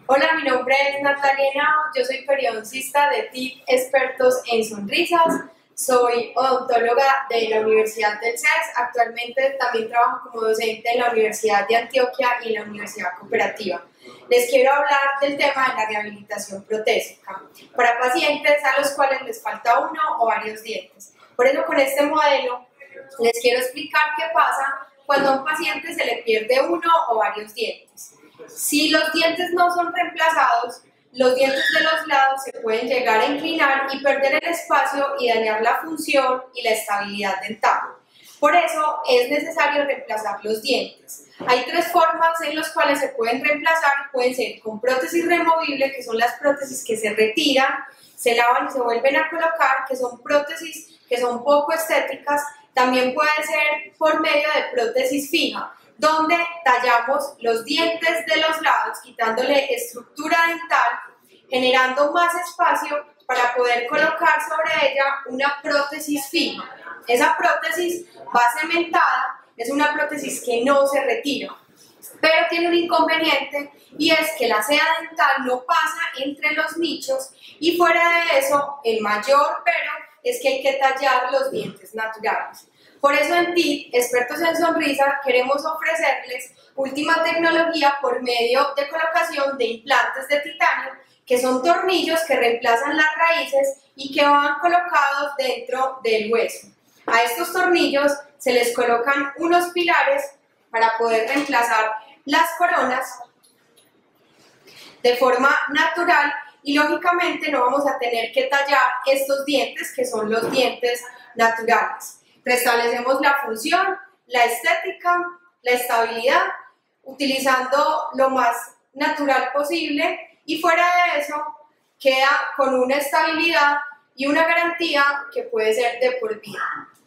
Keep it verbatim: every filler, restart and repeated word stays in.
Hola, mi nombre es Natalia Henao, yo soy periodoncista de T I P Expertos en Sonrisas, soy odontóloga de la Universidad del C E S, actualmente también trabajo como docente en la Universidad de Antioquia y en la Universidad Cooperativa. Les quiero hablar del tema de la rehabilitación protésica para pacientes a los cuales les falta uno o varios dientes. Por eso con este modelo les quiero explicar qué pasa cuando a un paciente se le pierde uno o varios dientes. Si los dientes no son reemplazados, los dientes de los lados se pueden llegar a inclinar y perder el espacio y dañar la función y la estabilidad dental. Por eso es necesario reemplazar los dientes. Hay tres formas en las cuales se pueden reemplazar. Pueden ser con prótesis removible, que son las prótesis que se retiran, se lavan y se vuelven a colocar, que son prótesis que son poco estéticas. También puede ser por medio de prótesis fija, donde tallamos los dientes de los lados, quitándole estructura dental, generando más espacio para poder colocar sobre ella una prótesis fija. Esa prótesis va cementada, es una prótesis que no se retira, pero tiene un inconveniente y es que la seda dental no pasa entre los nichos y fuera de eso, el mayor pero es que hay que tallar los dientes naturales. Por eso en T I P, Expertos en Sonrisa, queremos ofrecerles última tecnología por medio de colocación de implantes de titanio, que son tornillos que reemplazan las raíces y que van colocados dentro del hueso. A estos tornillos se les colocan unos pilares para poder reemplazar las coronas de forma natural y lógicamente no vamos a tener que tallar estos dientes que son los dientes naturales. Restablecemos la función, la estética, la estabilidad, utilizando lo más natural posible y fuera de eso queda con una estabilidad y una garantía que puede ser de por vida.